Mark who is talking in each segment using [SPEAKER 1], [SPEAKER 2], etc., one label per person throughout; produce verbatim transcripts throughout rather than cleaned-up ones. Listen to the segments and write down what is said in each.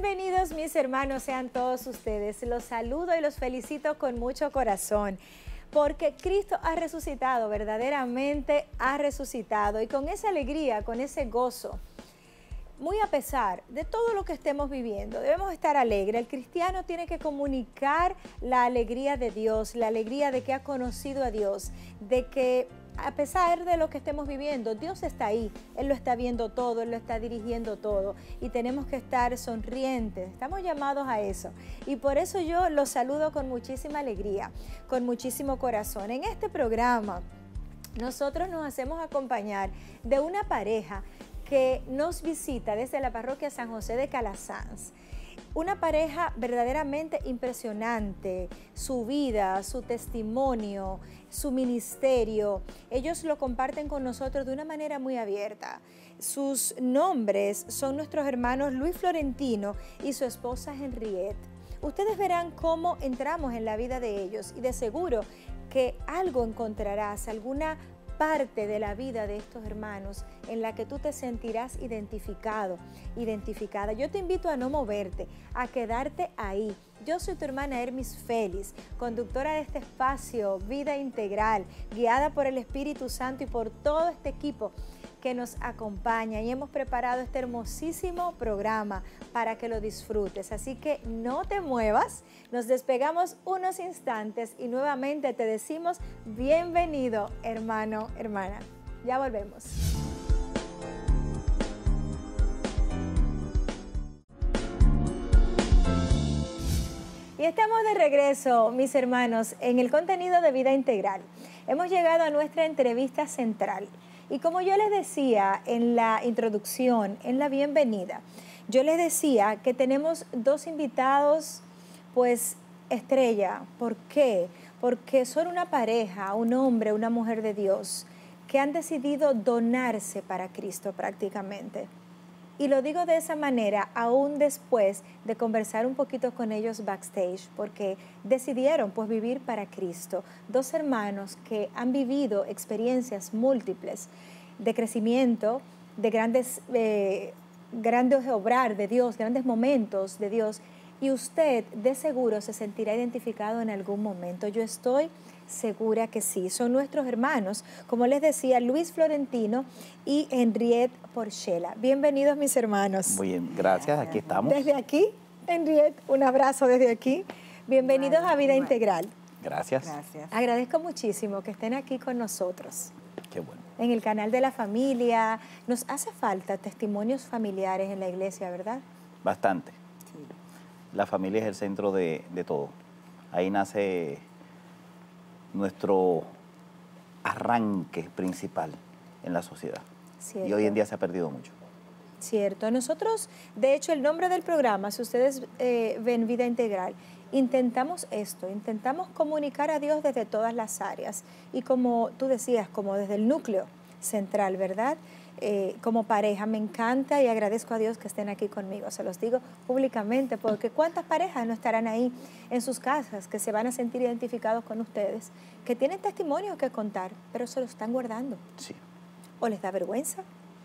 [SPEAKER 1] Bienvenidos mis hermanos, sean todos ustedes. Los saludo y los felicito con mucho corazón. Porque Cristo ha resucitado, verdaderamente ha resucitado. Y con esa alegría, con ese gozo, muy a pesar de todo lo que estemos viviendo, debemos estar alegres. El cristiano tiene que comunicar la alegría de Dios, la alegría de que ha conocido a Dios, de que a pesar de lo que estemos viviendo, Dios está ahí, Él lo está viendo todo, Él lo está dirigiendo todo y tenemos que estar sonrientes, estamos llamados a eso. Y por eso yo los saludo con muchísima alegría, con muchísimo corazón. En este programa nosotros nos hacemos acompañar de una pareja que nos visita desde la parroquia San José de Calasanz. Una pareja verdaderamente impresionante, su vida, su testimonio, su ministerio, ellos lo comparten con nosotros de una manera muy abierta. Sus nombres son nuestros hermanos Luis Florentino y su esposa Henriette. Ustedes verán cómo entramos en la vida de ellos y de seguro que algo encontrarás, alguna parte de la vida de estos hermanos en la que tú te sentirás identificado, identificada. Yo te invito a no moverte, a quedarte ahí. Yo soy tu hermana Hermis Félix, conductora de este espacio Vida Integral, guiada por el Espíritu Santo y por todo este equipo que nos acompaña, y hemos preparado este hermosísimo programa para que lo disfrutes. Así que no te muevas, nos despegamos unos instantes y nuevamente te decimos bienvenido, hermano, hermana. Ya volvemos. Y estamos de regreso, mis hermanos, en el contenido de Vida Integral. Hemos llegado a nuestra entrevista central. Y como yo les decía en la introducción, en la bienvenida, yo les decía que tenemos dos invitados, pues, estrella. ¿Por qué? Porque son una pareja, un hombre, una mujer de Dios, que han decidido donarse para Cristo prácticamente. Y lo digo de esa manera aún después de conversar un poquito con ellos backstage, porque decidieron pues vivir para Cristo. Dos hermanos que han vivido experiencias múltiples de crecimiento, de grandes, eh, grandes obrar de Dios, grandes momentos de Dios. Y usted de seguro se sentirá identificado en algún momento. Yo estoy segura que sí. Son nuestros hermanos, como les decía, Luis Florentino y Henriette Porchela. Bienvenidos, mis hermanos.
[SPEAKER 2] Muy bien, gracias. Aquí estamos.
[SPEAKER 1] Desde aquí, Henriette, un abrazo desde aquí. Bienvenidos a Vida Integral.
[SPEAKER 2] Gracias.
[SPEAKER 3] Gracias.
[SPEAKER 1] Agradezco muchísimo que estén aquí con nosotros.
[SPEAKER 2] Qué bueno.
[SPEAKER 1] En el canal de la familia. Nos hace falta testimonios familiares en la iglesia, ¿verdad?
[SPEAKER 2] Bastante. La familia es el centro de, de todo. Ahí nace nuestro arranque principal en la sociedad.
[SPEAKER 1] Cierto.
[SPEAKER 2] Y hoy en día se ha perdido mucho.
[SPEAKER 1] Cierto. Nosotros, de hecho, el nombre del programa, si ustedes eh, ven Vida Integral, intentamos esto, intentamos comunicar a Dios desde todas las áreas. Y como tú decías, como desde el núcleo central, ¿verdad? Eh, como pareja, me encanta y agradezco a Dios que estén aquí conmigo, se los digo públicamente, porque cuántas parejas no estarán ahí en sus casas, que se van a sentir identificados con ustedes, que tienen testimonios que contar, pero se los están guardando.
[SPEAKER 2] Sí.
[SPEAKER 1] O les da vergüenza,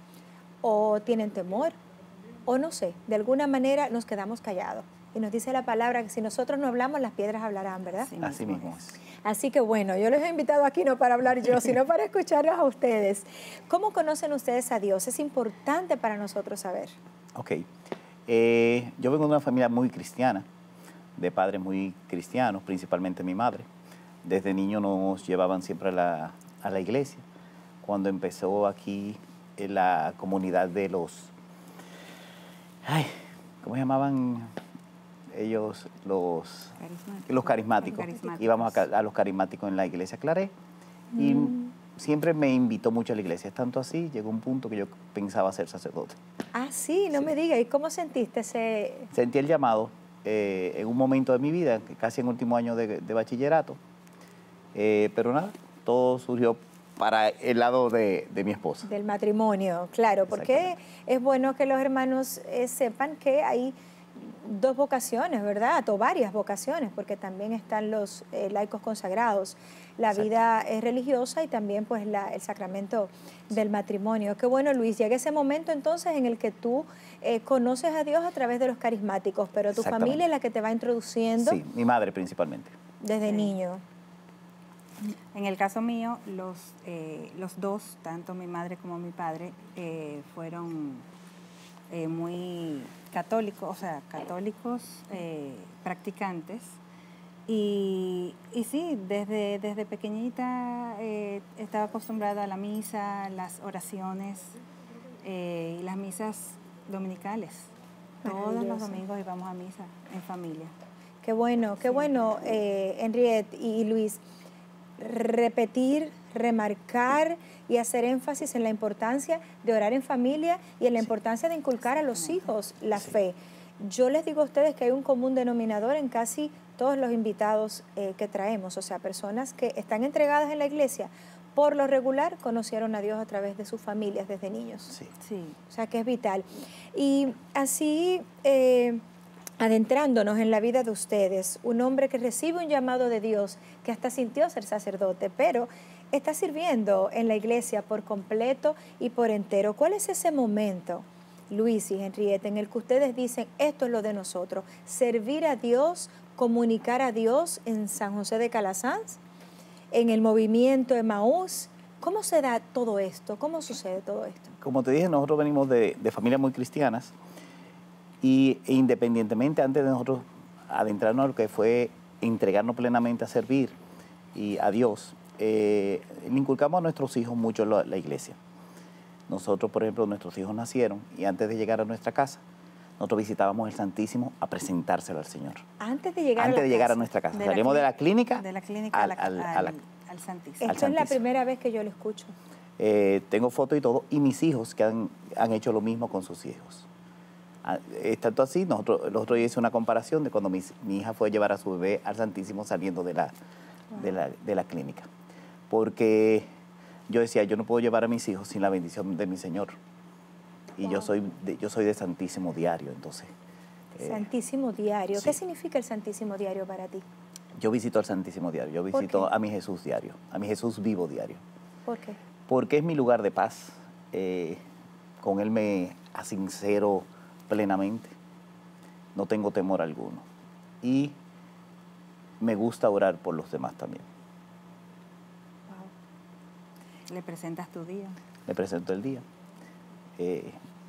[SPEAKER 1] o tienen temor, o no sé, de alguna manera nos quedamos callados. Y nos dice la palabra que si nosotros no hablamos, las piedras hablarán, ¿verdad?
[SPEAKER 2] Sí, así mismo es.
[SPEAKER 1] Así que bueno, yo les he invitado aquí no para hablar yo, sino para escucharlos a ustedes. ¿Cómo conocen ustedes a Dios? Es importante para nosotros saber.
[SPEAKER 2] Ok. Eh, yo vengo de una familia muy cristiana, de padres muy cristianos, principalmente mi madre. Desde niño nos llevaban siempre a la, a la iglesia. Cuando empezó aquí en la comunidad de los... Ay, ¿cómo se llamaban ellos? Los carismáticos. Los carismáticos. carismáticos. Íbamos a, a los carismáticos en la iglesia Claré. Y mm. siempre me invitó mucho a la iglesia. Tanto así, llegó un punto que yo pensaba ser sacerdote.
[SPEAKER 1] Ah, sí, no sí. me digas. ¿Y cómo sentiste ese...?
[SPEAKER 2] Sentí el llamado eh, en un momento de mi vida, casi en el último año de, de bachillerato. Eh, pero nada, todo surgió para el lado de, de mi esposa.
[SPEAKER 1] Del matrimonio, claro, porque es bueno que los hermanos eh, sepan que hay dos vocaciones, ¿verdad? O varias vocaciones, porque también están los eh, laicos consagrados, la
[SPEAKER 2] Exacto.
[SPEAKER 1] vida eh, religiosa y también pues la, el sacramento del matrimonio. Qué bueno, Luis, llega ese momento entonces en el que tú eh, conoces a Dios a través de los carismáticos, pero tu familia es la que te va introduciendo.
[SPEAKER 2] Sí, mi madre principalmente.
[SPEAKER 1] Desde
[SPEAKER 3] Sí.
[SPEAKER 1] niño.
[SPEAKER 3] En el caso mío, los, eh, los dos, tanto mi madre como mi padre, eh, fueron eh, muy católicos, o sea, católicos eh, practicantes. Y, y sí, desde, desde pequeñita eh, estaba acostumbrada a la misa, las oraciones eh, y las misas dominicales. Todos los
[SPEAKER 1] Maravilloso.
[SPEAKER 3] domingos íbamos a misa en familia.
[SPEAKER 1] Qué bueno, qué
[SPEAKER 3] Sí.
[SPEAKER 1] bueno, eh, Henriette y, y Luis, repetir, remarcar y hacer énfasis en la importancia de orar en familia y en la
[SPEAKER 2] Sí.
[SPEAKER 1] importancia de inculcar a los hijos la
[SPEAKER 2] Sí.
[SPEAKER 1] fe. Yo les digo a ustedes que hay un común denominador en casi todos los invitados eh, que traemos, o sea, personas que están entregadas en la iglesia, por lo regular conocieron a Dios a través de sus familias desde niños.
[SPEAKER 2] Sí.
[SPEAKER 3] Sí.
[SPEAKER 1] O sea, que es vital. Y así, eh, adentrándonos en la vida de ustedes, un hombre que recibe un llamado de Dios, que hasta sintió ser sacerdote, pero está sirviendo en la iglesia por completo y por entero. ¿Cuál es ese momento, Luis y Henriette, en el que ustedes dicen, esto es lo de nosotros, servir a Dios, comunicar a Dios en San José de Calasanz, en el movimiento Emaús? ¿Cómo se da todo esto? ¿Cómo sucede todo esto?
[SPEAKER 2] Como te dije, nosotros venimos de, de familias muy cristianas y e independientemente, antes de nosotros adentrarnos a lo que fue entregarnos plenamente a servir y a Dios, eh, le inculcamos a nuestros hijos mucho la, la iglesia. Nosotros, por ejemplo, nuestros hijos nacieron y antes de llegar a nuestra casa, nosotros visitábamos el Santísimo a presentárselo al Señor.
[SPEAKER 1] Antes de llegar
[SPEAKER 2] Antes
[SPEAKER 1] a la
[SPEAKER 2] de llegar
[SPEAKER 1] casa.
[SPEAKER 2] a nuestra casa.
[SPEAKER 3] De la
[SPEAKER 2] Salimos de
[SPEAKER 3] clí-
[SPEAKER 2] la clínica,
[SPEAKER 3] de la clínica
[SPEAKER 2] al,
[SPEAKER 3] a la-
[SPEAKER 2] al- a la-
[SPEAKER 3] al- al Santísimo.
[SPEAKER 1] Esto
[SPEAKER 2] al
[SPEAKER 1] es la
[SPEAKER 2] Santísimo.
[SPEAKER 1] primera vez que yo lo escucho.
[SPEAKER 2] Eh, tengo fotos y todo, y mis hijos que han, han hecho lo mismo con sus hijos. Ah, Es tanto así, nosotros, el otro día hice una comparación de cuando mi, mi hija fue a llevar a su bebé al Santísimo saliendo de la, de, la, de la clínica. Porque yo decía, yo no puedo llevar a mis hijos sin la bendición de mi Señor. Y yo,
[SPEAKER 1] Wow.
[SPEAKER 2] soy de, yo soy de Santísimo Diario, entonces. eh,
[SPEAKER 1] Santísimo Diario.
[SPEAKER 2] sí.
[SPEAKER 1] ¿Qué significa el Santísimo Diario para ti?
[SPEAKER 2] yo visito al Santísimo Diario, yo
[SPEAKER 1] ¿Por
[SPEAKER 2] visito
[SPEAKER 1] qué?
[SPEAKER 2] a mi Jesús diario, a mi Jesús vivo diario.
[SPEAKER 1] ¿Por qué?
[SPEAKER 2] Porque es mi lugar de paz. eh, con Él me asincero plenamente. No tengo temor alguno. Y me gusta orar por los demás también.
[SPEAKER 1] Wow.
[SPEAKER 3] Le presentas tu día.
[SPEAKER 2] Me presento el día. Eh,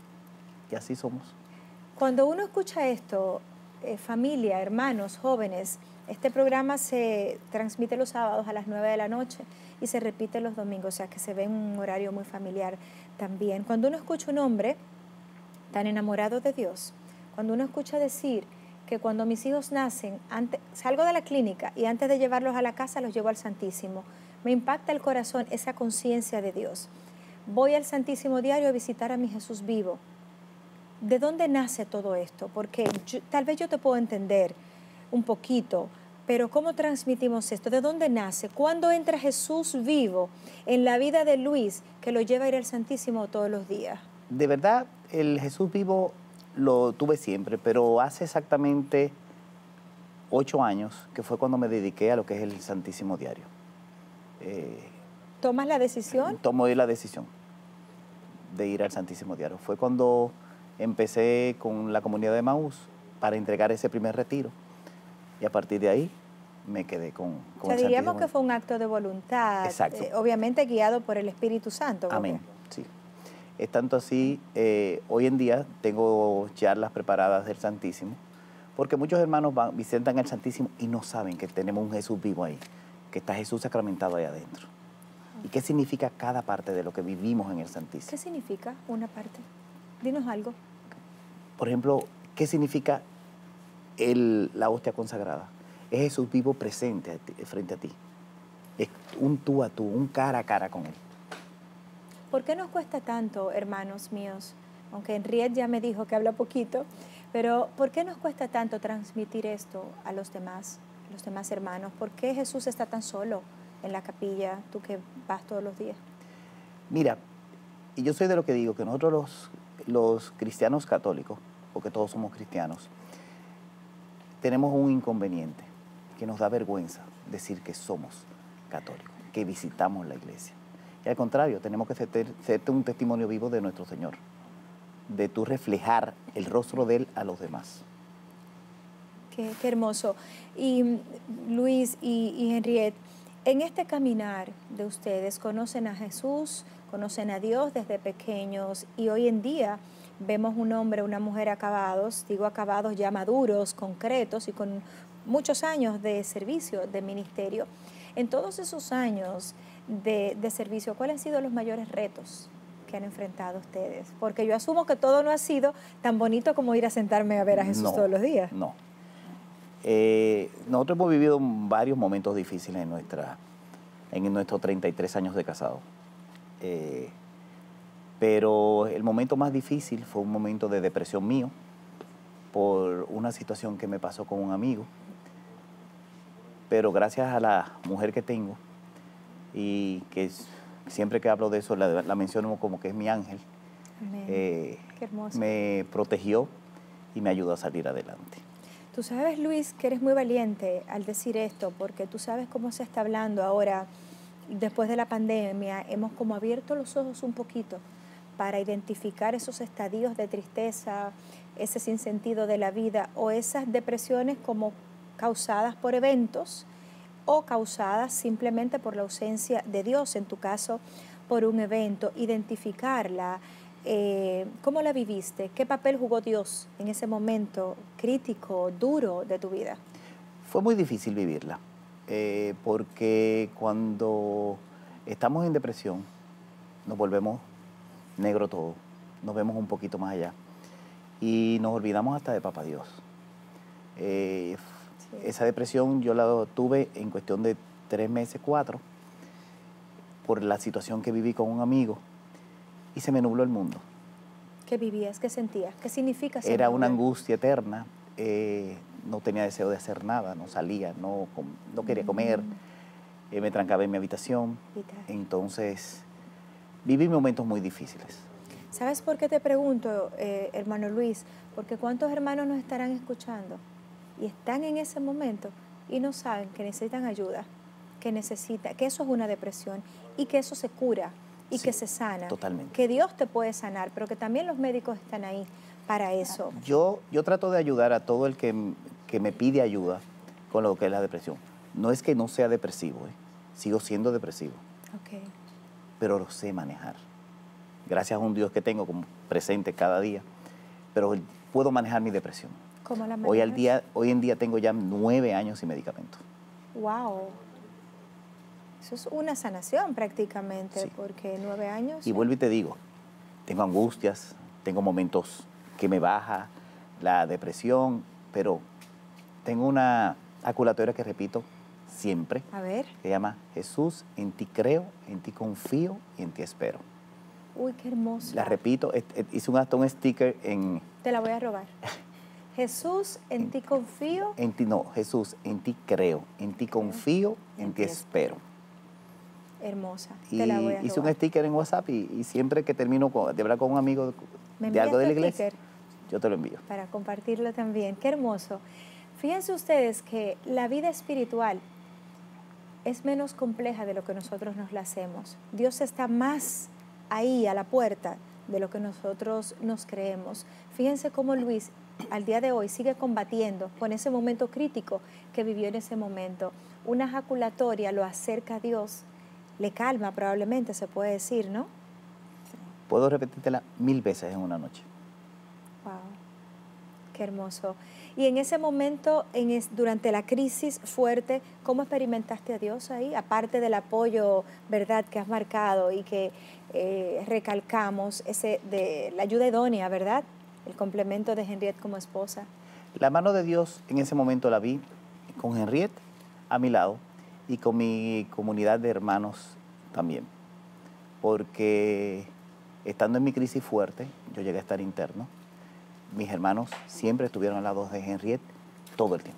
[SPEAKER 2] y así somos.
[SPEAKER 1] Cuando uno escucha esto, eh, familia, hermanos, jóvenes, este programa se transmite los sábados a las nueve de la noche y se repite los domingos, o sea que se ve en un horario muy familiar también. Cuando uno escucha un hombre tan enamorado de Dios, cuando uno escucha decir que cuando mis hijos nacen, antes, salgo de la clínica y antes de llevarlos a la casa los llevo al Santísimo, me impacta el corazón esa conciencia de Dios. Voy al Santísimo diario a visitar a mi Jesús vivo. ¿De dónde nace todo esto? Porque yo, tal vez yo te puedo entender un poquito, pero ¿cómo transmitimos esto? ¿De dónde nace? ¿Cuándo entra Jesús vivo en la vida de Luis que lo lleva a ir al Santísimo todos los días?
[SPEAKER 2] De verdad, el Jesús vivo lo tuve siempre, pero hace exactamente ocho años que fue cuando me dediqué a lo que es el Santísimo Diario. Eh,
[SPEAKER 1] ¿Tomas la decisión?
[SPEAKER 2] Tomé la decisión de ir al Santísimo Diario. Fue cuando empecé con la comunidad de Emaús para entregar ese primer retiro. Y a partir de ahí me quedé con, con
[SPEAKER 1] O sea,
[SPEAKER 2] el
[SPEAKER 1] diríamos
[SPEAKER 2] Santísimo
[SPEAKER 1] que fue un acto de voluntad,
[SPEAKER 2] Exacto.
[SPEAKER 1] eh, obviamente guiado por el Espíritu Santo. porque-
[SPEAKER 2] Amén, sí. Es tanto así, eh, hoy en día tengo charlas preparadas del Santísimo, porque muchos hermanos van, visitan el Santísimo y no saben que tenemos un Jesús vivo ahí, que está Jesús sacramentado ahí adentro. ¿Y qué significa cada parte de lo que vivimos en el Santísimo?
[SPEAKER 1] ¿Qué significa una parte? Dinos algo.
[SPEAKER 2] Por ejemplo, ¿qué significa el, la hostia consagrada? Es Jesús vivo presente a ti- frente a ti. Es un tú a tú, un cara a cara con Él.
[SPEAKER 1] ¿Por qué nos cuesta tanto, hermanos míos? Aunque Henriette ya me dijo que habla poquito, pero ¿por qué nos cuesta tanto transmitir esto a los demás, a los demás hermanos? ¿Por qué Jesús está tan solo en la capilla, tú que vas todos los días?
[SPEAKER 2] Mira, y yo soy de lo que digo, que nosotros los, los cristianos católicos porque todos somos cristianos, tenemos un inconveniente, que nos da vergüenza decir que somos católicos, que visitamos la iglesia. Y al contrario, tenemos que ser, ser un testimonio vivo de nuestro Señor, de tú reflejar el rostro de Él a los demás.
[SPEAKER 1] Qué, qué hermoso. Y Luis y, y Henriette, en este caminar de ustedes, conocen a Jesús, conocen a Dios desde pequeños y hoy en día vemos un hombre, una mujer acabados, digo acabados ya maduros, concretos y con muchos años de servicio, de ministerio. En todos esos años de, de servicio, ¿cuáles han sido los mayores retos que han enfrentado ustedes? Porque yo asumo que todo no ha sido tan bonito como ir a sentarme a ver a Jesús
[SPEAKER 2] No,
[SPEAKER 1] todos los días.
[SPEAKER 2] No. Eh, nosotros hemos vivido varios momentos difíciles en, nuestra, en nuestros treinta y tres años de casado. Eh, pero el momento más difícil fue un momento de depresión mío por una situación que me pasó con un amigo. Pero gracias a la mujer que tengo y que siempre que hablo de eso la, la menciono como que es mi ángel, eh,
[SPEAKER 1] Qué hermoso.
[SPEAKER 2] Me protegió y me ayudó a salir adelante.
[SPEAKER 1] Tú sabes, Luis, que eres muy valiente al decir esto, porque tú sabes cómo se está hablando ahora, después de la pandemia, hemos como abierto los ojos un poquito para identificar esos estadios de tristeza, ese sinsentido de la vida o esas depresiones como causadas por eventos o causadas simplemente por la ausencia de Dios, en tu caso, por un evento, identificarla. Eh, ¿Cómo la viviste? ¿Qué papel jugó Dios en ese momento crítico, duro de tu vida?
[SPEAKER 2] Fue muy difícil vivirla, eh, porque cuando estamos en depresión nos volvemos negro todo, nos vemos un poquito más allá y nos olvidamos hasta de Papá Dios. Eh, sí. Esa depresión yo la tuve en cuestión de tres meses, cuatro, por la situación que viví con un amigo y se me nubló el mundo.
[SPEAKER 1] ¿Qué vivías? ¿Qué sentías? ¿Qué significa ser
[SPEAKER 2] Era
[SPEAKER 1] nublar?
[SPEAKER 2] Una angustia eterna, eh, no tenía deseo de hacer nada, no salía, no, no quería comer, mm. eh, me trancaba en mi habitación. Vital. Entonces, viví momentos muy difíciles.
[SPEAKER 1] ¿Sabes por qué te pregunto, eh, hermano Luis? Porque ¿cuántos hermanos nos estarán escuchando y están en ese momento y no saben que necesitan ayuda, que necesita, que eso es una depresión y que eso se cura y sí, que se sana?
[SPEAKER 2] Totalmente.
[SPEAKER 1] Que Dios te puede sanar, pero que también los médicos están ahí para eso.
[SPEAKER 2] Yo, yo trato de ayudar a todo el que, que me pide ayuda con lo que es la depresión. No es que no sea depresivo, ¿eh? Sigo siendo depresivo,
[SPEAKER 1] okay.
[SPEAKER 2] pero lo sé manejar. Gracias a un Dios que tengo como presente cada día, pero puedo manejar mi depresión.
[SPEAKER 1] ¿Cómo la manejas?
[SPEAKER 2] Hoy, al día, hoy en día tengo ya nueve años sin medicamento.
[SPEAKER 1] ¡Wow! Eso es una sanación prácticamente,
[SPEAKER 2] sí.
[SPEAKER 1] porque nueve años...
[SPEAKER 2] Y ¿sí? Vuelvo y te digo, tengo angustias, tengo momentos que me baja la depresión, pero tengo una aculatoria que repito siempre.
[SPEAKER 1] A ver.
[SPEAKER 2] Que se llama Jesús, en ti creo, en ti confío y en ti espero.
[SPEAKER 1] Uy, qué hermoso.
[SPEAKER 2] La repito, hice un, hasta un sticker en...
[SPEAKER 1] Te la voy a robar. Jesús, en, en ti confío.
[SPEAKER 2] En ti no, Jesús, en ti creo, en ti confío, en, en ti espero.
[SPEAKER 1] Hermosa.
[SPEAKER 2] Y
[SPEAKER 1] te la voy a robar.
[SPEAKER 2] Hice un sticker en WhatsApp y, y siempre que termino con, de hablar con un amigo de, de algo de la iglesia, sticker? Yo te lo envío.
[SPEAKER 1] Para compartirlo también. Qué hermoso. Fíjense ustedes que la vida espiritual es menos compleja de lo que nosotros nos la hacemos. Dios está más ahí a la puerta de lo que nosotros nos creemos. Fíjense cómo Luis al día de hoy sigue combatiendo con ese momento crítico que vivió en ese momento. Una ejaculatoria lo acerca a Dios, le calma probablemente, se puede decir, ¿no?
[SPEAKER 2] Sí. Puedo repetírtela mil veces en una noche.
[SPEAKER 1] Wow, qué hermoso. Y en ese momento, en es, durante la crisis fuerte, ¿cómo experimentaste a Dios ahí? Aparte del apoyo, ¿verdad?, que has marcado y que eh, recalcamos, ese de la ayuda idónea, ¿verdad? El complemento de Henriette como esposa.
[SPEAKER 2] La mano de Dios en ese momento la vi con Henriette a mi lado y con mi comunidad de hermanos también. Porque estando en mi crisis fuerte, yo llegué a estar interno. Mis hermanos siempre estuvieron al lado de Henriette todo el tiempo.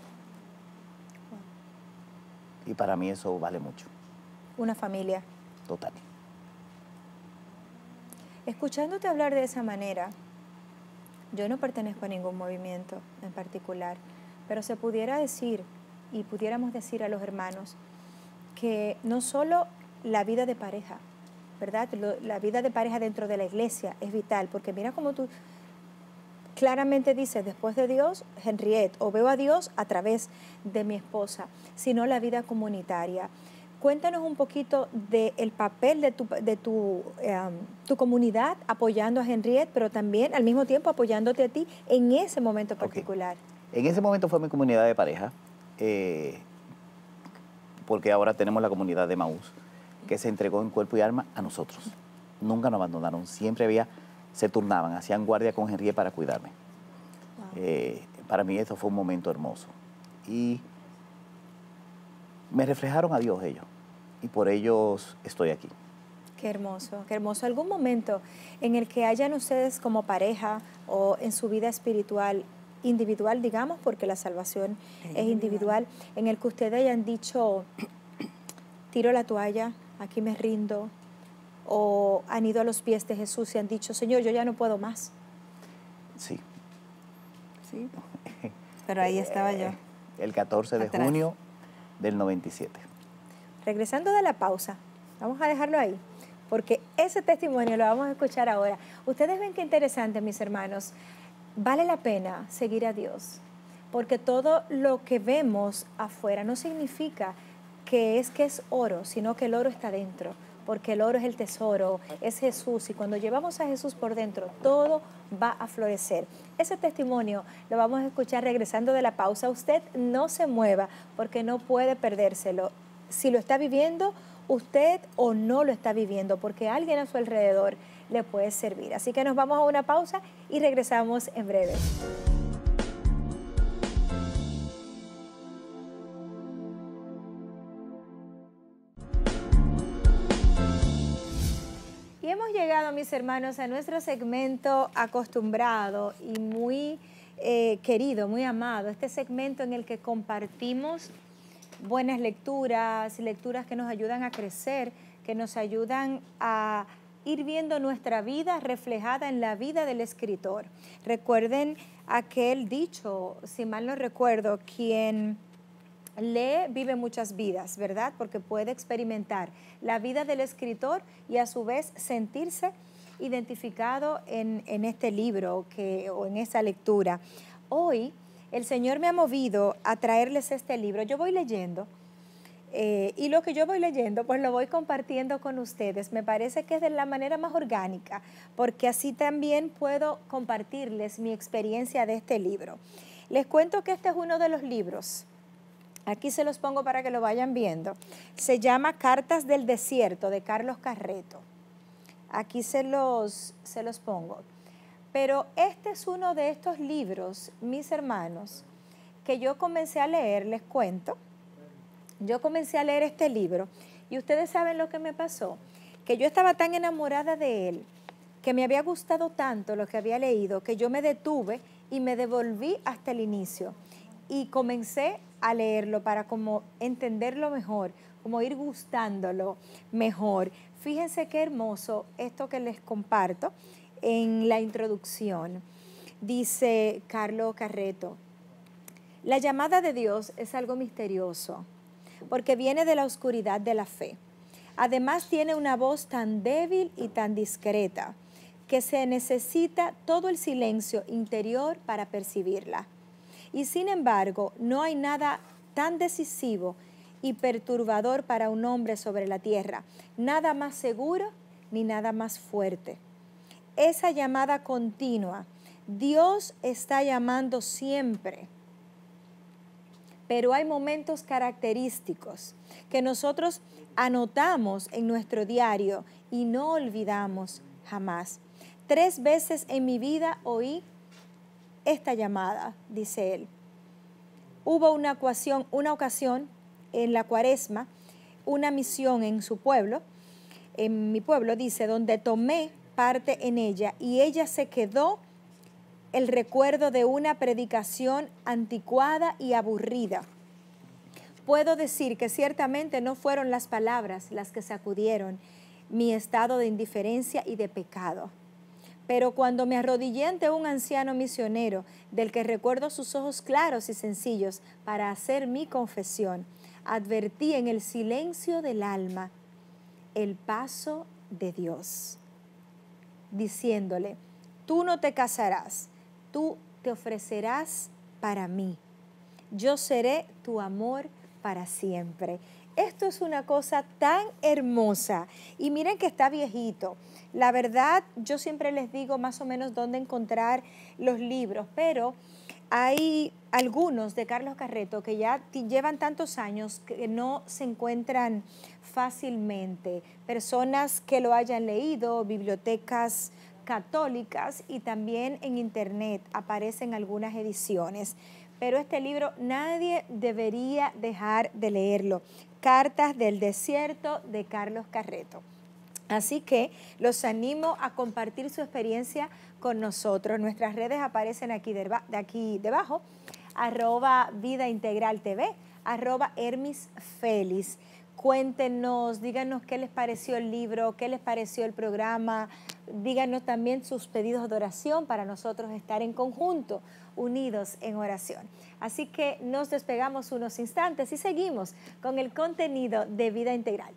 [SPEAKER 2] Wow. Y para mí eso vale mucho.
[SPEAKER 1] Una familia.
[SPEAKER 2] Total.
[SPEAKER 1] Escuchándote hablar de esa manera, Yo no pertenezco a ningún movimiento en particular, pero se pudiera decir y pudiéramos decir a los hermanos que no solo la vida de pareja, ¿verdad? Lo, la vida de pareja dentro de la iglesia es vital, porque mira cómo tú claramente dices, después de Dios, Henriette, o veo a Dios a través de mi esposa, sino la vida comunitaria. Cuéntanos un poquito del papel de, tu, de tu, um, tu comunidad apoyando a Henriette, pero también al mismo tiempo apoyándote a ti en ese momento particular.
[SPEAKER 2] Okay. En ese momento fue mi comunidad de pareja, eh, porque ahora tenemos la comunidad de Maús, que se entregó en cuerpo y alma a nosotros. Nunca nos abandonaron, siempre había, se turnaban, hacían guardia con Henriette para cuidarme. Wow. Eh, para mí eso fue un momento hermoso. Y me reflejaron a Dios ellos, y por ellos estoy aquí.
[SPEAKER 1] Qué hermoso, qué hermoso. ¿Algún momento en el que hayan ustedes como pareja o en su vida espiritual, individual, digamos, porque la salvación es, es individual, en el que ustedes hayan dicho, tiro la toalla, aquí me rindo, o han ido a los pies de Jesús y han dicho, Señor, yo ya no puedo más?
[SPEAKER 2] Sí.
[SPEAKER 3] Sí, pero ahí estaba yo.
[SPEAKER 2] El catorce de junio del noventa y siete.
[SPEAKER 1] Regresando de la pausa, vamos a dejarlo ahí, porque ese testimonio lo vamos a escuchar ahora. Ustedes ven qué interesante, mis hermanos. Vale la pena seguir a Dios, porque todo lo que vemos afuera no significa que es que es oro, sino que el oro está dentro, porque el oro es el tesoro, es Jesús, y cuando llevamos a Jesús por dentro, todo va a florecer. Ese testimonio lo vamos a escuchar regresando de la pausa. Usted no se mueva, porque no puede perdérselo. Si lo está viviendo usted o no lo está viviendo, porque alguien a su alrededor le puede servir. Así que nos vamos a una pausa y regresamos en breve. Y hemos llegado, mis hermanos, a nuestro segmento acostumbrado y muy eh, querido, muy amado, este segmento en el que compartimos buenas lecturas, lecturas que nos ayudan a crecer, que nos ayudan a ir viendo nuestra vida reflejada en la vida del escritor. Recuerden aquel dicho, si mal no recuerdo, quien lee vive muchas vidas, ¿verdad? Porque puede experimentar la vida del escritor y a su vez sentirse identificado en, en este libro que, o en esa lectura. Hoy el Señor me ha movido a traerles este libro. Yo voy leyendo eh, y lo que yo voy leyendo pues lo voy compartiendo con ustedes. Me parece que es de la manera más orgánica, porque así también puedo compartirles mi experiencia de este libro. Les cuento que este es uno de los libros. Aquí se los pongo para que lo vayan viendo. Se llama Cartas del Desierto, de Carlos Carreto. Aquí se los, se los pongo. Pero este es uno de estos libros, mis hermanos, que yo comencé a leer, les cuento. Yo comencé a leer este libro y ustedes saben lo que me pasó, que yo estaba tan enamorada de él, que me había gustado tanto lo que había leído, que yo me detuve y me devolví hasta el inicio y comencé a leerlo para como entenderlo mejor, como ir gustándolo mejor. Fíjense qué hermoso esto que les comparto. En la introducción dice Carlos Carreto: la llamada de Dios es algo misterioso, porque viene de la oscuridad de la fe. Además tiene una voz tan débil y tan discreta que se necesita todo el silencio interior para percibirla. Y sin embargo, no hay nada tan decisivo y perturbador para un hombre sobre la tierra, nada más seguro ni nada más fuerte. Esa llamada continua, Dios está llamando siempre, pero hay momentos característicos que nosotros anotamos en nuestro diario y no olvidamos jamás. Tres veces en mi vida oí esta llamada, dice él. Hubo una ocasión, una ocasión en la Cuaresma, una misión en su pueblo, en mi pueblo, dice, donde tomé parte en ella y ella se quedó el recuerdo de una predicación anticuada y aburrida. Puedo decir que ciertamente no fueron las palabras las que sacudieron mi estado de indiferencia y de pecado. Pero cuando me arrodillé ante un anciano misionero, del que recuerdo sus ojos claros y sencillos para hacer mi confesión, advertí en el silencio del alma el paso de Dios, diciéndole, tú no te casarás, tú te ofrecerás para mí, yo seré tu amor para siempre. Esto es una cosa tan hermosa. Y miren que está viejito. La verdad, yo siempre les digo más o menos dónde encontrar los libros, pero hay algunos de Carlos Carreto que ya llevan tantos años que no se encuentran fácilmente. Personas que lo hayan leído, bibliotecas católicas, y también en internet aparecen algunas ediciones. Pero este libro nadie debería dejar de leerlo. Cartas del Desierto de Carlos Carreto. Así que los animo a compartir su experiencia con nosotros. Nuestras redes aparecen aquí, de, de aquí debajo, arroba Vida Integral T V, arroba Hermis Félix. Cuéntenos, díganos qué les pareció el libro, qué les pareció el programa, díganos también sus pedidos de oración para nosotros estar en conjunto, unidos en oración. Así que nos despegamos unos instantes y seguimos con el contenido de Vida Integral.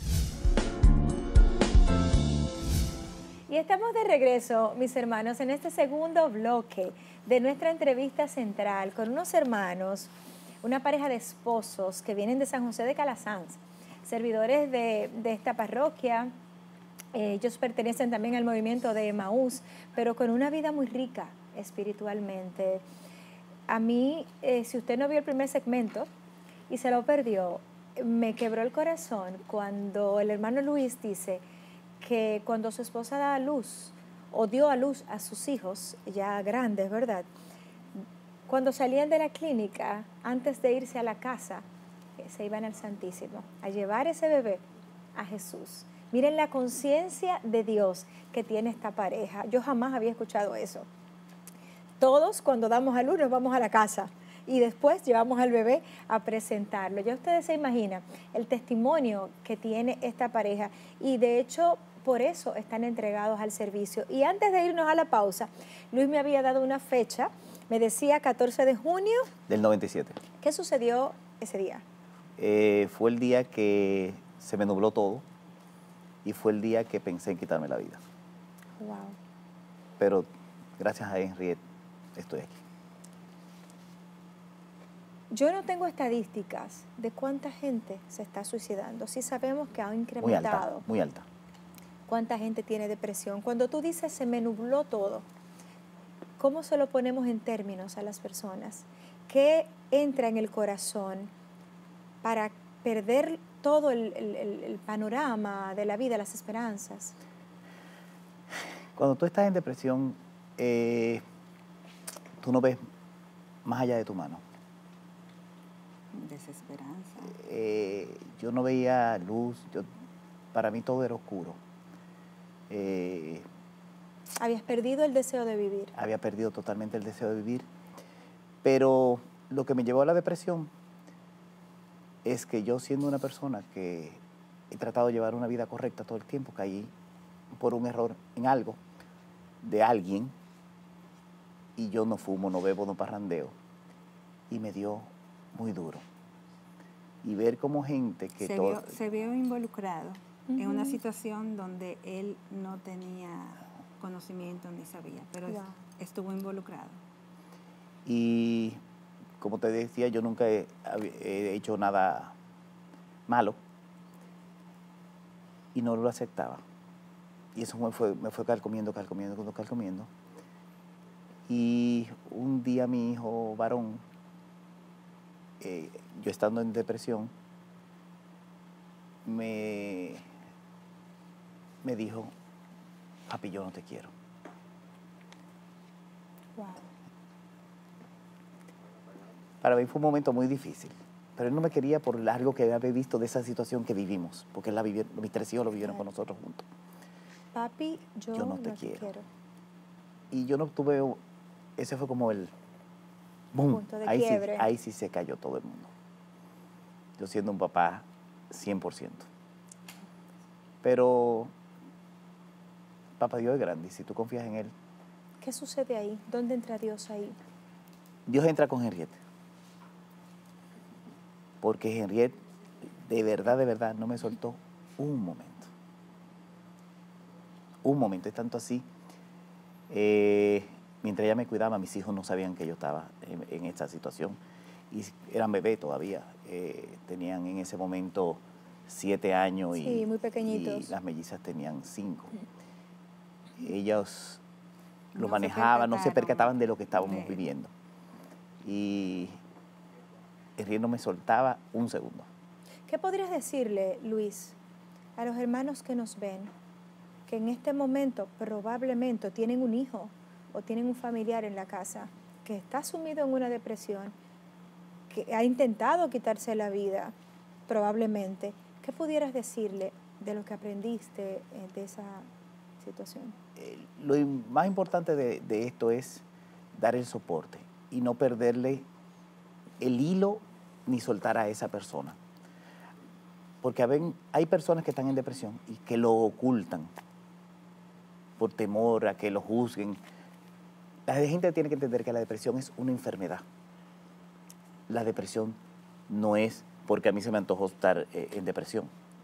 [SPEAKER 1] Y estamos de regreso, mis hermanos, en este segundo bloque de nuestra entrevista central con unos hermanos, una pareja de esposos que vienen de San José de Calasanz, servidores de, de esta parroquia. Eh, ellos pertenecen también al movimiento de Emaús, pero con una vida muy rica espiritualmente. A mí, eh, si usted no vio el primer segmento y se lo perdió, me quebró el corazón cuando el hermano Luis dice que cuando su esposa da a luz o dio a luz a sus hijos, ya grandes, ¿verdad? Cuando salían de la clínica, antes de irse a la casa, se iban al Santísimo a llevar ese bebé a Jesús. Miren la conciencia de Dios que tiene esta pareja. Yo jamás había escuchado eso. Todos cuando damos a luz nos vamos a la casa y después llevamos al bebé a presentarlo. Ya ustedes se imaginan el testimonio que tiene esta pareja y de hecho por eso están entregados al servicio. Y antes de irnos a la pausa, Luis me había dado una fecha, me decía catorce de junio.
[SPEAKER 2] Del noventa y siete.
[SPEAKER 1] ¿Qué sucedió ese día?
[SPEAKER 2] Eh, fue el día que se me nubló todo y fue el día que pensé en quitarme la vida.
[SPEAKER 1] Wow.
[SPEAKER 2] Pero gracias a Henriette estoy aquí.
[SPEAKER 1] Yo no tengo estadísticas de cuánta gente se está suicidando. Sí sabemos que ha incrementado.
[SPEAKER 2] Muy alta, muy alta.
[SPEAKER 1] ¿Cuánta gente tiene depresión? Cuando tú dices se me nubló todo, ¿cómo se lo ponemos en términos a las personas? ¿Qué entra en el corazón para perder todo el, el, el panorama de la vida, las esperanzas?
[SPEAKER 2] Cuando tú estás en depresión, eh, tú no ves más allá de tu mano.
[SPEAKER 3] Desesperanza.
[SPEAKER 2] Eh, yo no veía luz, yo, para mí todo era oscuro. Eh,
[SPEAKER 1] Habías perdido el deseo de vivir.
[SPEAKER 2] Había perdido totalmente el deseo de vivir, pero lo que me llevó a la depresión es que yo, siendo una persona que he tratado de llevar una vida correcta todo el tiempo, caí por un error en algo de alguien y yo no fumo, no bebo, no parrandeo y me dio muy duro. Y ver cómo gente que...
[SPEAKER 3] Se,
[SPEAKER 2] todo,
[SPEAKER 3] vio, se vio involucrado
[SPEAKER 1] uh-huh.
[SPEAKER 3] en una situación donde él no tenía conocimiento ni sabía, pero wow. estuvo involucrado.
[SPEAKER 2] Y como te decía, yo nunca he, he hecho nada malo y no lo aceptaba. Y eso me fue, me fue calcomiendo, calcomiendo, calcomiendo. Y un día mi hijo varón, eh, yo estando en depresión, me, me dijo, papi, yo no te quiero.
[SPEAKER 1] Wow.
[SPEAKER 2] Para mí fue un momento muy difícil, pero él no me quería por algo que había visto de esa situación que vivimos, porque él la vivió, mis tres hijos lo vivieron claro. con nosotros juntos.
[SPEAKER 1] Papi, yo,
[SPEAKER 2] yo no, te,
[SPEAKER 1] no
[SPEAKER 2] quiero.
[SPEAKER 1] te quiero.
[SPEAKER 2] Y yo no tuve, ese fue como el boom.
[SPEAKER 1] Punto de
[SPEAKER 2] ahí, sí,
[SPEAKER 1] quiebre.
[SPEAKER 2] ahí sí se cayó todo el mundo. Yo siendo un papá cien por ciento. Pero papá Dios es grande y si tú confías en Él.
[SPEAKER 1] ¿Qué sucede ahí? ¿Dónde entra Dios ahí?
[SPEAKER 2] Dios entra con Henriette. Porque Henriette, de verdad, de verdad, no me soltó un momento. Un momento, es tanto así. Eh, mientras ella me cuidaba, mis hijos no sabían que yo estaba en, en esta situación. Y eran bebés todavía. Eh, tenían en ese momento siete años y,
[SPEAKER 1] sí, muy pequeñitos.
[SPEAKER 2] Y las mellizas tenían cinco. Ellos lo
[SPEAKER 3] No
[SPEAKER 2] manejaban, no se percataban de lo que estábamos
[SPEAKER 3] de...
[SPEAKER 2] viviendo. Y Henriette no me soltaba un segundo.
[SPEAKER 1] ¿Qué podrías decirle, Luis, a los hermanos que nos ven, que en este momento probablemente tienen un hijo o tienen un familiar en la casa que está sumido en una depresión, que ha intentado quitarse la vida, probablemente? ¿Qué pudieras decirle de lo que aprendiste eh, de esa situación?
[SPEAKER 2] Eh, lo más importante de, de esto es dar el soporte y no perderle el hilo ni soltar a esa persona. Porque ven, hay personas que están en depresión y que lo ocultan por temor a que lo juzguen. La gente tiene que entender que la depresión es una enfermedad. La depresión no es porque a mí se me antojó estar eh, en depresión.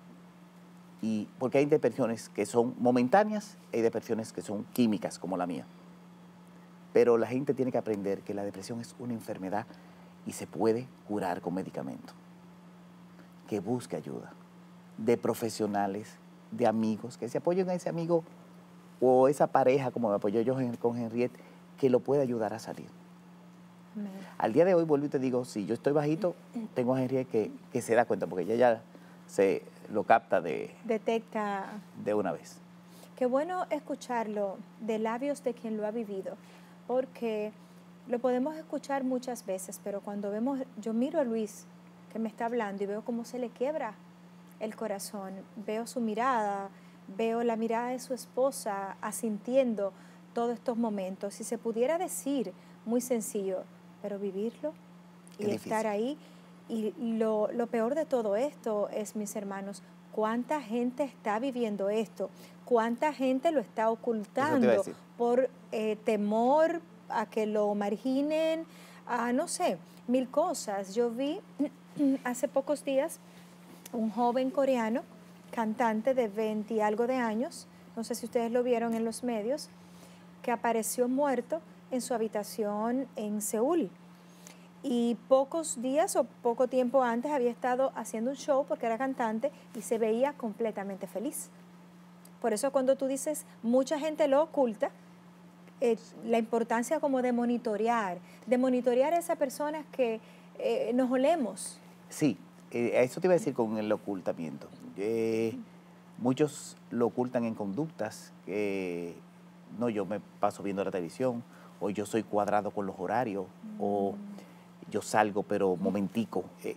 [SPEAKER 2] Y porque hay depresiones que son momentáneas y hay depresiones que son químicas, como la mía. Pero la gente tiene que aprender que la depresión es una enfermedad y se puede curar con medicamentos. Que busque ayuda de profesionales, de amigos, que se apoyen a ese amigo o esa pareja, como me apoyó yo con Henriette, que lo puede ayudar a salir.
[SPEAKER 1] Amén.
[SPEAKER 2] Al día de hoy, vuelvo y te digo, si yo estoy bajito, tengo a Henriette que, que se da cuenta, porque ella ya se lo capta de,
[SPEAKER 1] Detecta.
[SPEAKER 2] de una vez.
[SPEAKER 1] Qué bueno escucharlo de labios de quien lo ha vivido, porque lo podemos escuchar muchas veces, pero cuando vemos, yo miro a Luis, que me está hablando, y veo cómo se le quiebra el corazón, veo su mirada, veo la mirada de su esposa asintiendo todos estos momentos. Si se pudiera decir, muy sencillo, pero vivirlo y
[SPEAKER 2] Qué
[SPEAKER 1] estar
[SPEAKER 2] difícil.
[SPEAKER 1] ahí. Y lo, lo peor de todo esto es, mis hermanos, cuánta gente está viviendo esto, cuánta gente lo está
[SPEAKER 2] Eso te iba a
[SPEAKER 1] ocultando
[SPEAKER 2] decir.
[SPEAKER 1] por eh, temor a que lo marginen, a no sé, mil cosas. Yo vi hace pocos días un joven coreano, cantante de veinte y algo de años, no sé si ustedes lo vieron en los medios, que apareció muerto en su habitación en Seúl. Y pocos días o poco tiempo antes había estado haciendo un show porque era cantante y se veía completamente feliz. Por eso cuando tú dices, mucha gente lo oculta, eh, la importancia como de monitorear, de monitorear a esas personas que eh, nos olemos.
[SPEAKER 2] Sí, eh, eso te iba a decir con el ocultamiento. Eh, muchos lo ocultan en conductas que, no, yo me paso viendo la televisión, o yo soy cuadrado con los horarios, mm. o yo salgo pero momentico. Eh,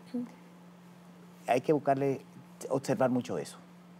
[SPEAKER 2] hay que buscarle, observar mucho eso,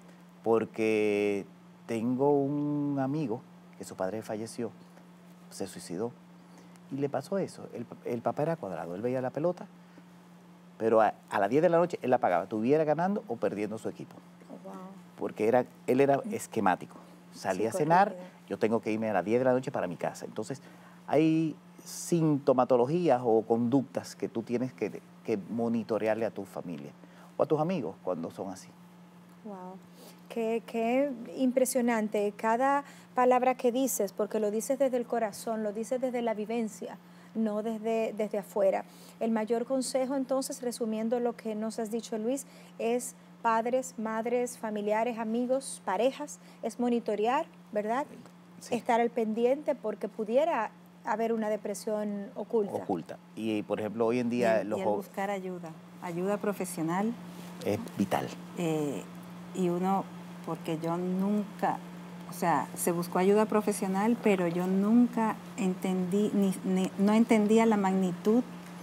[SPEAKER 2] porque tengo un amigo que su padre falleció, se suicidó, y le pasó eso. El, el papá era cuadrado, él veía la pelota, pero a, a las diez de la noche él la pagaba, estuviera ganando o perdiendo su equipo.
[SPEAKER 1] Oh, wow.
[SPEAKER 2] Porque era, él era esquemático. Salía
[SPEAKER 1] sí,
[SPEAKER 2] a cenar,
[SPEAKER 1] correcto.
[SPEAKER 2] Yo tengo que irme a las diez de la noche para mi casa. Entonces, hay sintomatologías o conductas que tú tienes que, que monitorearle a tu familia o a tus amigos cuando son así.
[SPEAKER 1] Wow. Qué, qué impresionante cada palabra que dices, porque lo dices desde el corazón, lo dices desde la vivencia, no desde, desde afuera. El mayor consejo, entonces, resumiendo lo que nos has dicho, Luis, es padres, madres, familiares, amigos, parejas, es monitorear, ¿verdad? Sí. Estar al pendiente porque pudiera haber una depresión oculta.
[SPEAKER 2] Oculta. Y, por ejemplo, hoy en día...
[SPEAKER 3] Y,
[SPEAKER 2] los
[SPEAKER 3] y el buscar ayuda, ayuda profesional.
[SPEAKER 2] Es vital.
[SPEAKER 3] Eh, y uno, porque yo nunca, o sea, se buscó ayuda profesional, pero yo nunca entendí, ni, ni no entendía la magnitud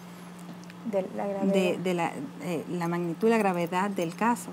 [SPEAKER 1] de la,
[SPEAKER 3] de, de la, eh, la magnitud, la gravedad del caso.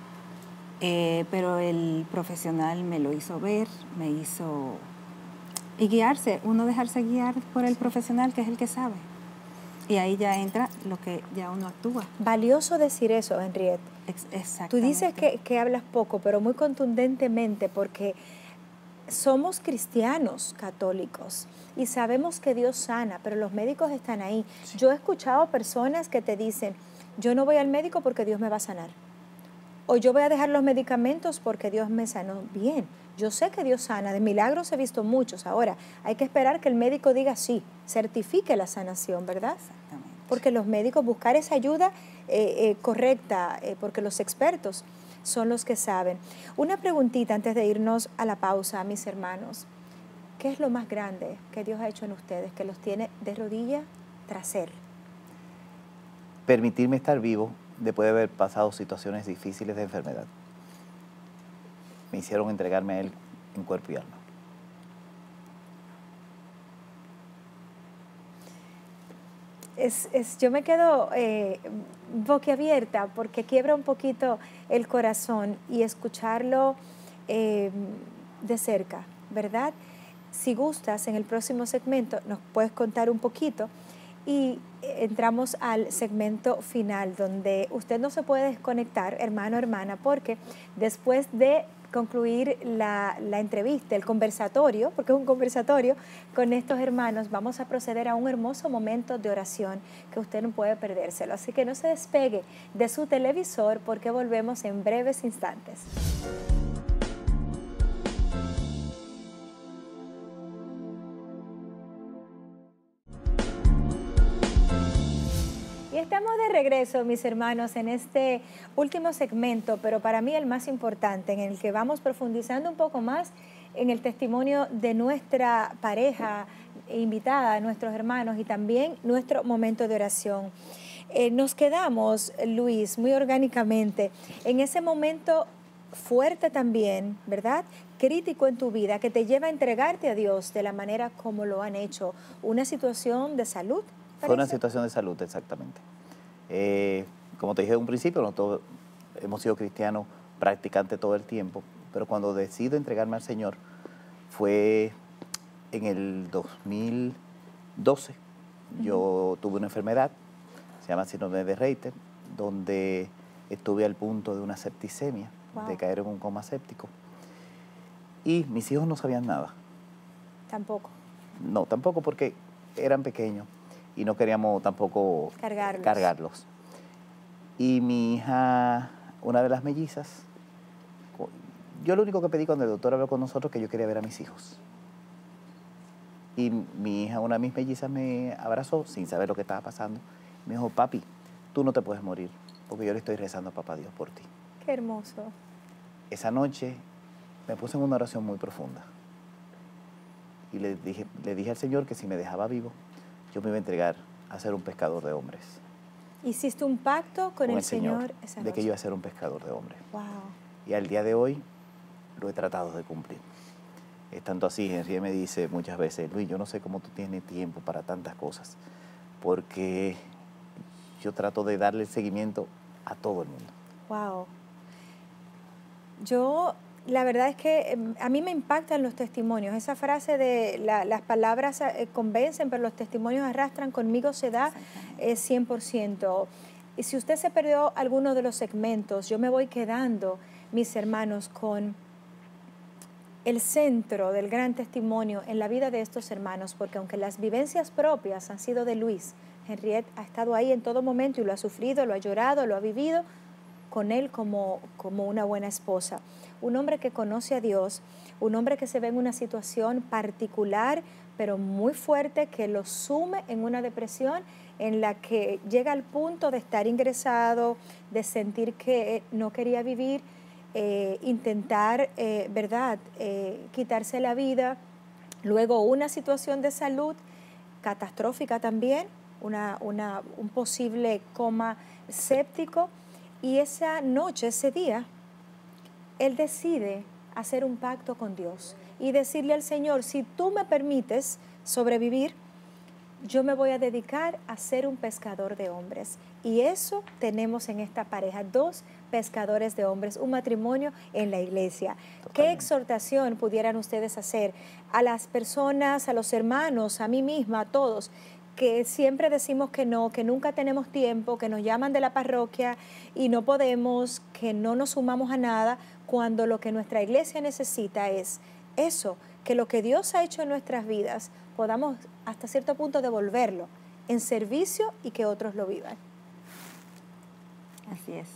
[SPEAKER 3] Eh, pero el profesional me lo hizo ver, me hizo... Y guiarse, uno dejarse guiar por el profesional, que es el que sabe. Y ahí ya entra lo que ya uno actúa.
[SPEAKER 1] Valioso decir eso, Henriette.
[SPEAKER 3] Ex exactamente.
[SPEAKER 1] Tú dices que, que hablas poco, pero muy contundentemente, porque somos cristianos católicos y sabemos que Dios sana, pero los médicos están ahí. Sí. Yo he escuchado personas que te dicen, yo no voy al médico porque Dios me va a sanar. O yo voy a dejar los medicamentos porque Dios me sanó. Bien, yo sé que Dios sana, de milagros he visto muchos. Ahora, hay que esperar que el médico diga sí, certifique la sanación, ¿verdad? Exactamente. Porque los médicos, buscar esa ayuda eh, eh, correcta, eh, porque los expertos son los que saben. Una preguntita antes de irnos a la pausa, mis hermanos. ¿Qué es lo más grande que Dios ha hecho en ustedes, que los tiene de rodilla tras Él?
[SPEAKER 2] Permitirme estar vivo después de haber pasado situaciones difíciles de enfermedad. Me hicieron entregarme a Él en cuerpo y alma.
[SPEAKER 1] Es, es, yo me quedo eh, boquiabierta porque quiebra un poquito el corazón y escucharlo eh, de cerca, ¿verdad? Si gustas, en el próximo segmento nos puedes contar un poquito y entramos al segmento final donde usted no se puede desconectar, hermano, hermana, porque después de concluir la, la entrevista, el conversatorio, porque es un conversatorio con estos hermanos, vamos a proceder a un hermoso momento de oración que usted no puede perdérselo. Así que no se despegue de su televisor porque volvemos en breves instantes. Y estamos de regreso, mis hermanos, en este último segmento, pero para mí el más importante, en el que vamos profundizando un poco más en el testimonio de nuestra pareja invitada, nuestros hermanos, y también nuestro momento de oración. Eh, nos quedamos, Luis, muy orgánicamente, en ese momento fuerte también, ¿verdad?, crítico en tu vida, que te lleva a entregarte a Dios de la manera como lo han hecho. ¿Una situación de salud?
[SPEAKER 2] Fue una situación de salud, exactamente. Eh, como te dije en un principio, nosotros hemos sido cristianos practicantes todo el tiempo, pero cuando decido entregarme al Señor fue en el dos mil doce. Uh-huh. Yo tuve una enfermedad, se llama síndrome de Reiter, donde estuve al punto de una septicemia, wow, de caer en un coma séptico. Y mis hijos no sabían nada.
[SPEAKER 1] ¿Tampoco?
[SPEAKER 2] No, tampoco, porque eran pequeños y no queríamos tampoco
[SPEAKER 1] cargarlos.
[SPEAKER 2] cargarlos. Y mi hija, una de las mellizas, yo lo único que pedí cuando el doctor habló con nosotros que yo quería ver a mis hijos. Y mi hija, una de mis mellizas, me abrazó sin saber lo que estaba pasando. Me dijo, papi, tú no te puedes morir, porque yo le estoy rezando a papá Dios por ti.
[SPEAKER 1] Qué hermoso.
[SPEAKER 2] Esa noche me puse en una oración muy profunda. Y le dije, le dije al Señor que si me dejaba vivo, yo me iba a entregar a ser un pescador de hombres.
[SPEAKER 1] ¿Hiciste un pacto con, con el, el Señor, Señor esa
[SPEAKER 2] de que yo iba a ser un pescador de hombres?
[SPEAKER 1] Wow.
[SPEAKER 2] Y al día de hoy lo he tratado de cumplir. Es tanto así, Henry me dice muchas veces, Luis, yo no sé cómo tú tienes tiempo para tantas cosas, porque yo trato de darle seguimiento a todo el mundo.
[SPEAKER 1] Wow. Yo... La verdad es que eh, a mí me impactan los testimonios. Esa frase de la, las palabras eh, convencen, pero los testimonios arrastran, conmigo se da eh, cien por ciento. Y si usted se perdió alguno de los segmentos, yo me voy quedando, mis hermanos, con el centro del gran testimonio en la vida de estos hermanos, porque aunque las vivencias propias han sido de Luis, Henriette ha estado ahí en todo momento y lo ha sufrido, lo ha llorado, lo ha vivido con él como, como una buena esposa. Un hombre que conoce a Dios, un hombre que se ve en una situación particular, pero muy fuerte, que lo sume en una depresión en la que llega al punto de estar ingresado, de sentir que no quería vivir, eh, intentar, eh, ¿verdad?, eh, quitarse la vida. Luego una situación de salud catastrófica también, una, una, un posible coma séptico. Y esa noche, ese día, él decide hacer un pacto con Dios y decirle al Señor, si tú me permites sobrevivir, yo me voy a dedicar a ser un pescador de hombres. Y eso tenemos en esta pareja, dos pescadores de hombres, un matrimonio en la iglesia. Totalmente. ¿Qué exhortación pudieran ustedes hacer a las personas, a los hermanos, a mí misma, a todos, que siempre decimos que no, que nunca tenemos tiempo, que nos llaman de la parroquia y no podemos, que no nos sumamos a nada, cuando lo que nuestra iglesia necesita es eso, que lo que Dios ha hecho en nuestras vidas podamos hasta cierto punto devolverlo en servicio y que otros lo vivan.
[SPEAKER 3] Así es.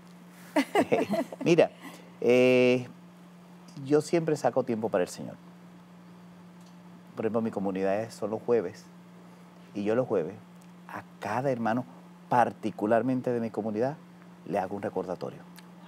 [SPEAKER 2] Mira, eh, yo siempre saco tiempo para el Señor. Por ejemplo, mi comunidad son los jueves, y yo los jueves a cada hermano, particularmente de mi comunidad, le hago un recordatorio.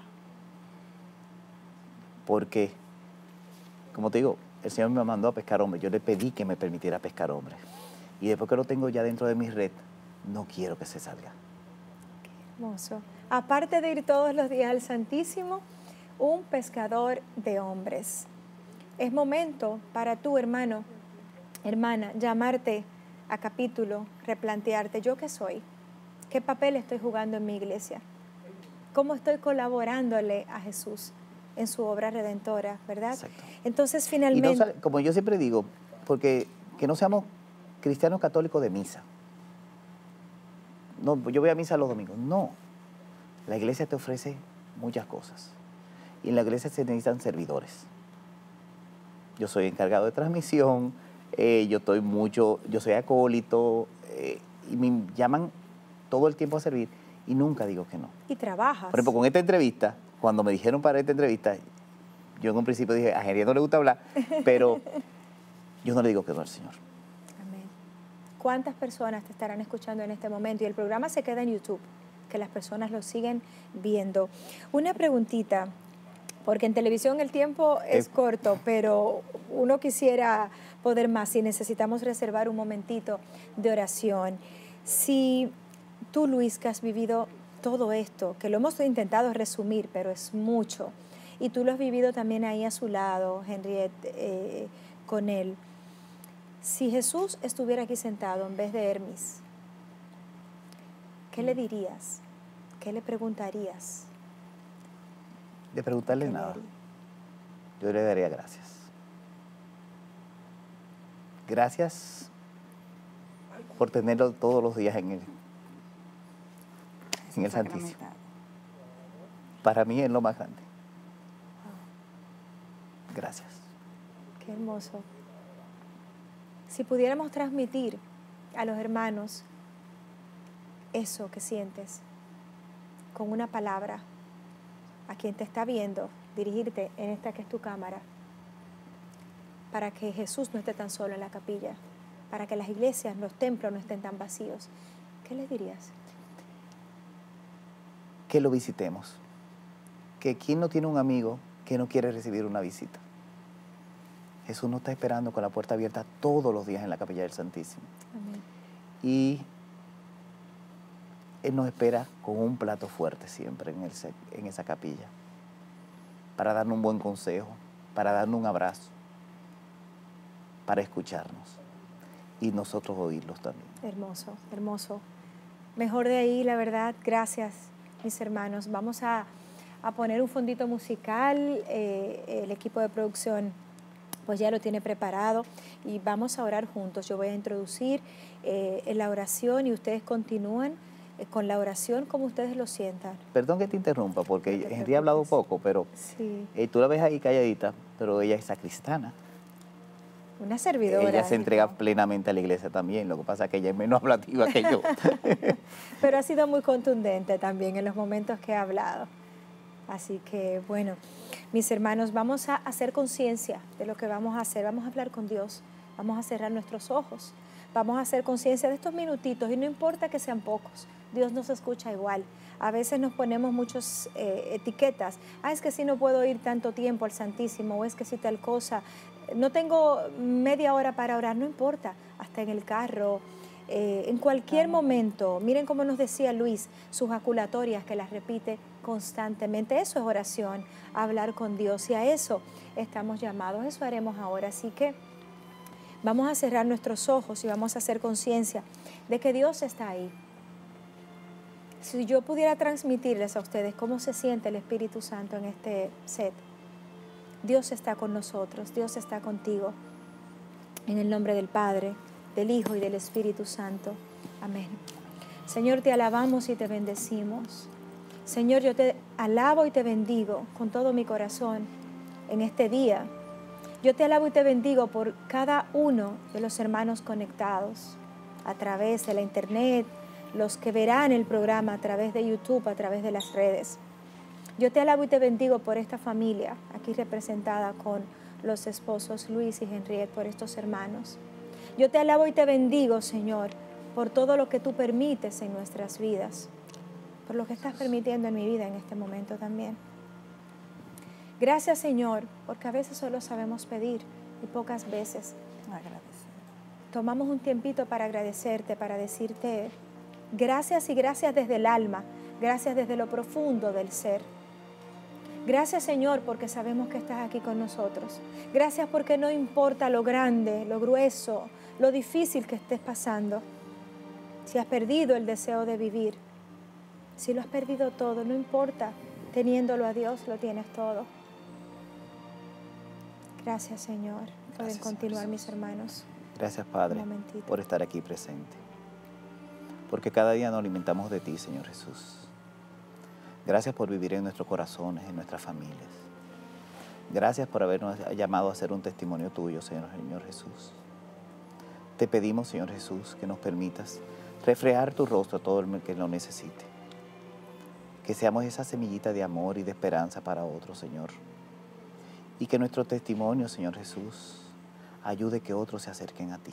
[SPEAKER 2] Porque, como te digo, el Señor me mandó a pescar hombres. Yo le pedí que me permitiera pescar hombres. Y después que lo tengo ya dentro de mi red, no quiero que se salga.
[SPEAKER 1] Qué hermoso. Aparte de ir todos los días al Santísimo, un pescador de hombres. Es momento para tú, hermano, hermana, llamarte a capítulo, replantearte, ¿yo qué soy? ¿Qué papel estoy jugando en mi iglesia? ¿Cómo estoy colaborándole a Jesús en su obra redentora, verdad?
[SPEAKER 2] Exacto.
[SPEAKER 1] Entonces,
[SPEAKER 2] Y
[SPEAKER 1] finalmente...
[SPEAKER 2] no, como yo siempre digo, porque que no seamos cristianos católicos de misa. No, yo voy a misa los domingos. No. La iglesia te ofrece muchas cosas. Y en la iglesia se necesitan servidores. Yo soy encargado de transmisión, eh, yo estoy mucho, yo soy acólito, eh, y me llaman todo el tiempo a servir y nunca digo que no.
[SPEAKER 1] Y trabajas.
[SPEAKER 2] Por ejemplo, con esta entrevista, cuando me dijeron para esta entrevista, yo en un principio dije, a Henry no le gusta hablar, pero yo no le digo que no al Señor.
[SPEAKER 1] Amén. ¿Cuántas personas te estarán escuchando en este momento? Y el programa se queda en YouTube, que las personas lo siguen viendo. Una preguntita, porque en televisión el tiempo es
[SPEAKER 2] Eh.
[SPEAKER 1] corto, pero uno quisiera poder más y necesitamos reservar un momentito de oración. Si tú, Luis, que has vivido todo esto, que lo hemos intentado resumir, pero es mucho, y tú lo has vivido también ahí a su lado, Henriette, eh, con él. Si Jesús estuviera aquí sentado en vez de Hermis, ¿qué le dirías? ¿Qué le preguntarías?
[SPEAKER 2] De preguntarle
[SPEAKER 1] ¿Qué le
[SPEAKER 2] nada,
[SPEAKER 1] haría?
[SPEAKER 2] yo le daría gracias. Gracias por tenerlo todos los días en el, en el Santísimo.
[SPEAKER 3] Sacramentado.
[SPEAKER 2] Para mí es lo más grande. Gracias.
[SPEAKER 1] Qué hermoso. Si pudiéramos transmitir a los hermanos eso que sientes con una palabra a quien te está viendo, dirigirte en esta que es tu cámara, para que Jesús no esté tan solo en la capilla, para que las iglesias, los templos no estén tan vacíos, ¿qué les dirías?
[SPEAKER 2] Que lo visitemos. Que quien no tiene un amigo que no quiere recibir una visita. Jesús nos está esperando con la puerta abierta todos los días en la capilla del Santísimo.
[SPEAKER 1] Amén.
[SPEAKER 2] Y Él nos espera con un plato fuerte siempre en, el, en esa capilla, para darnos un buen consejo, para darnos un abrazo, para escucharnos y nosotros oírlos también.
[SPEAKER 1] Hermoso, hermoso. Mejor de ahí, la verdad, gracias, mis hermanos. Vamos a, a poner un fondito musical, eh, el equipo de producción pues ya lo tiene preparado y vamos a orar juntos. Yo voy a introducir eh, en la oración y ustedes continúan eh, con la oración como ustedes lo sientan.
[SPEAKER 2] Perdón que te interrumpa, porque
[SPEAKER 1] No te
[SPEAKER 2] Henry ha hablado
[SPEAKER 1] preocupes.
[SPEAKER 2] poco, pero
[SPEAKER 1] Sí,
[SPEAKER 2] eh, tú la ves ahí calladita, pero ella es sacristana.
[SPEAKER 1] una servidora.
[SPEAKER 2] Ella se entrega
[SPEAKER 1] hijo.
[SPEAKER 2] plenamente a la iglesia también, lo que pasa es que ella es menos hablativa que yo.
[SPEAKER 1] Pero ha sido muy contundente también en los momentos que he hablado. Así que, bueno, mis hermanos, vamos a hacer conciencia de lo que vamos a hacer. Vamos a hablar con Dios, vamos a cerrar nuestros ojos, vamos a hacer conciencia de estos minutitos y no importa que sean pocos, Dios nos escucha igual. A veces nos ponemos muchas eh, etiquetas. Ah, es que si no puedo ir tanto tiempo al Santísimo, o es que si tal cosa, no tengo media hora para orar, no importa, hasta en el carro, eh, en cualquier momento. Miren cómo nos decía Luis, sus jaculatorias que las repite constantemente. Eso es oración, hablar con Dios, y a eso estamos llamados. Eso haremos ahora. Así que vamos a cerrar nuestros ojos y vamos a hacer conciencia de que Dios está ahí. Si yo pudiera transmitirles a ustedes cómo se siente el Espíritu Santo en este set. Dios está con nosotros, Dios está contigo. En el nombre del Padre, del Hijo y del Espíritu Santo. Amén. Señor, te alabamos y te bendecimos. Señor, yo te alabo y te bendigo con todo mi corazón en este día, Yo te alabo y te bendigo por cada uno de los hermanos conectados a través de la internet, los que verán el programa a través de YouTube, a través de las redes. Yo te alabo y te bendigo por esta familia aquí representada con los esposos Luis y Henriette, por estos hermanos. Yo te alabo y te bendigo, Señor, por todo lo que tú permites en nuestras vidas, por lo que estás permitiendo en mi vida en este momento también. Gracias, Señor, porque a veces solo sabemos pedir y pocas veces
[SPEAKER 3] Agradecer.
[SPEAKER 1] tomamos un tiempito para agradecerte, para decirte gracias y gracias desde el alma, gracias desde lo profundo del ser. Gracias, Señor, porque sabemos que estás aquí con nosotros. Gracias porque no importa lo grande, lo grueso, lo difícil que estés pasando. Si has perdido el deseo de vivir, si lo has perdido todo, no importa, teniéndolo a Dios lo tienes todo. Gracias, Señor. Pueden
[SPEAKER 2] Gracias,
[SPEAKER 1] continuar,
[SPEAKER 2] Señor
[SPEAKER 1] mis hermanos.
[SPEAKER 2] Gracias, Padre,
[SPEAKER 1] Un momentito.
[SPEAKER 2] por estar aquí presente. Porque cada día nos alimentamos de ti, Señor Jesús. Gracias por vivir en nuestros corazones, en nuestras familias. Gracias por habernos llamado a ser un testimonio tuyo, Señor, Señor Jesús. Te pedimos, Señor Jesús, que nos permitas reflejar tu rostro a todo el que lo necesite. Que seamos esa semillita de amor y de esperanza para otros, Señor. Y que nuestro testimonio, Señor Jesús, ayude que otros se acerquen a ti.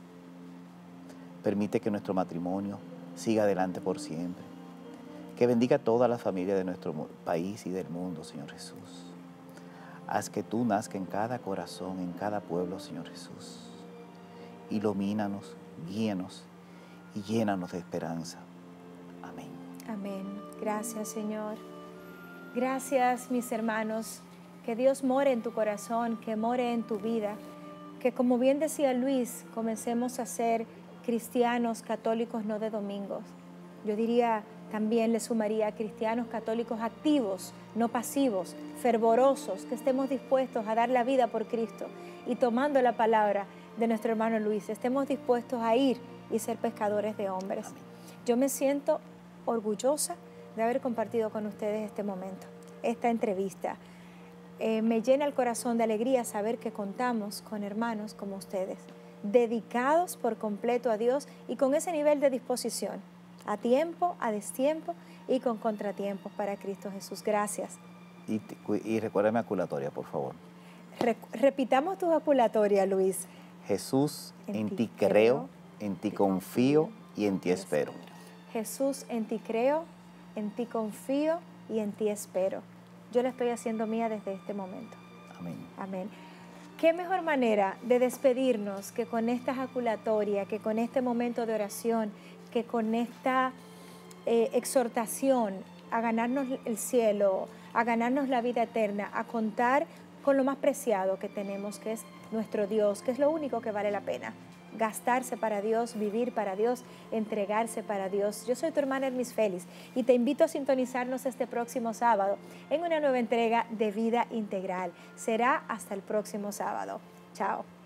[SPEAKER 2] Permite que nuestro matrimonio siga adelante por siempre. Que bendiga a todas las familias de nuestro país y del mundo, Señor Jesús. Haz que tú nazca en cada corazón, en cada pueblo, Señor Jesús. Ilumínanos, guíanos y llénanos de esperanza. Amén.
[SPEAKER 1] Amén. Gracias, Señor. Gracias, mis hermanos. Que Dios more en tu corazón, que more en tu vida. Que, como bien decía Luis, comencemos a ser cristianos católicos, no de domingos. Yo diría, también le sumaría cristianos católicos activos, no pasivos, fervorosos, que estemos dispuestos a dar la vida por Cristo. Y tomando la palabra de nuestro hermano Luis, estemos dispuestos a ir y ser pescadores de hombres.
[SPEAKER 2] Amén.
[SPEAKER 1] Yo me siento orgullosa de haber compartido con ustedes este momento, esta entrevista. Eh, me llena el corazón de alegría saber que contamos con hermanos como ustedes, dedicados por completo a Dios y con ese nivel de disposición, a tiempo, a destiempo y con contratiempos para Cristo Jesús. Gracias.
[SPEAKER 2] Y, y recuérdame aculatoria, por favor.
[SPEAKER 1] Re, repitamos tu aculatoria, Luis.
[SPEAKER 2] Jesús, en, en ti creo, creo, en ti confío y en ti espero.
[SPEAKER 1] Jesús, en ti creo, en ti confío y en ti espero. Yo la estoy haciendo mía desde este momento.
[SPEAKER 2] Amén.
[SPEAKER 1] Amén. ¿Qué mejor manera de despedirnos que con esta jaculatoria, que con este momento de oración, que con esta eh, exhortación a ganarnos el cielo, a ganarnos la vida eterna, a contar con lo más preciado que tenemos, que es nuestro Dios, que es lo único que vale la pena? Gastarse para Dios, vivir para Dios, entregarse para Dios. Yo soy tu hermana Hermis Félix y te invito a sintonizarnos este próximo sábado en una nueva entrega de Vida Integral. Será hasta el próximo sábado. Chao.